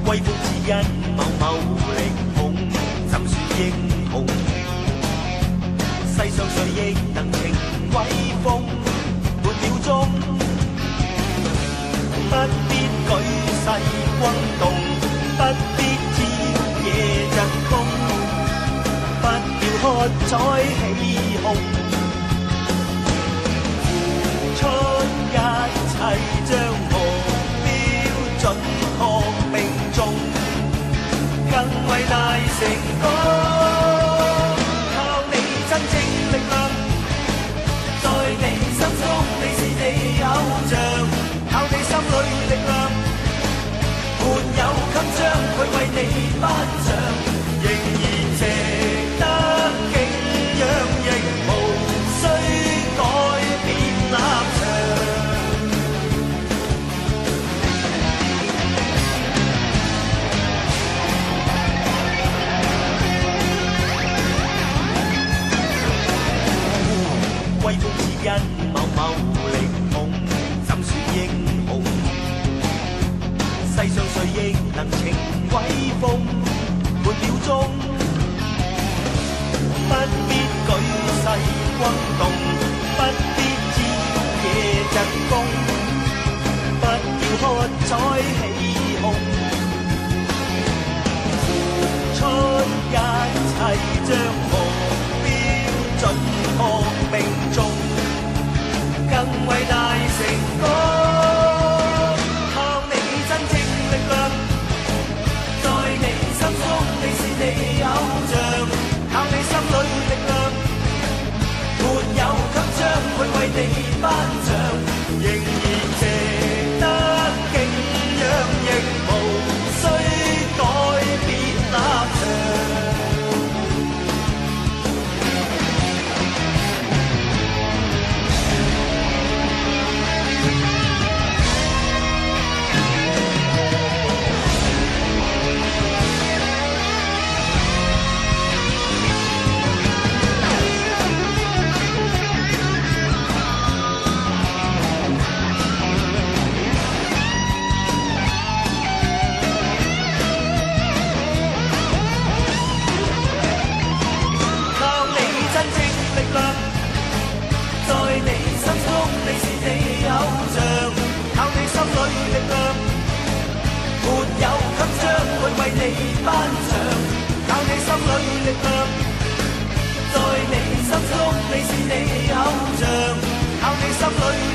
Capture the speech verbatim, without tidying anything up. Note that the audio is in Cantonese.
威風只因某某力捧，怎算英雄？世上誰亦能逞威風，半秒鐘，不必舉世轟動，不必挑野疾風，不要喝彩起哄，付出一切將目標準確並重，更偉大成功。靠你真正力量，在你心中你是你偶像，靠你心裏力量，沒有襟章去為你頒獎，仍然值得敬仰，亦無需改變立場。威風只因某某力捧，怎算英雄？世上誰亦能逞威風，半秒鐘，不必舉世轟動，不必挑野疾風，不要喝彩起哄，付出一切將目標準確並重，更偉大成功。靠你真正力量，在你心中你是你偶像，靠你心裏力量，沒有襟章去為你頒獎，仍然值得敬仰，亦無需改變立場。在你心中你是你偶像，靠你心裏力量，沒有襟章去為你頒獎，靠你心裏力量，在你心中你是你偶像，靠你心裏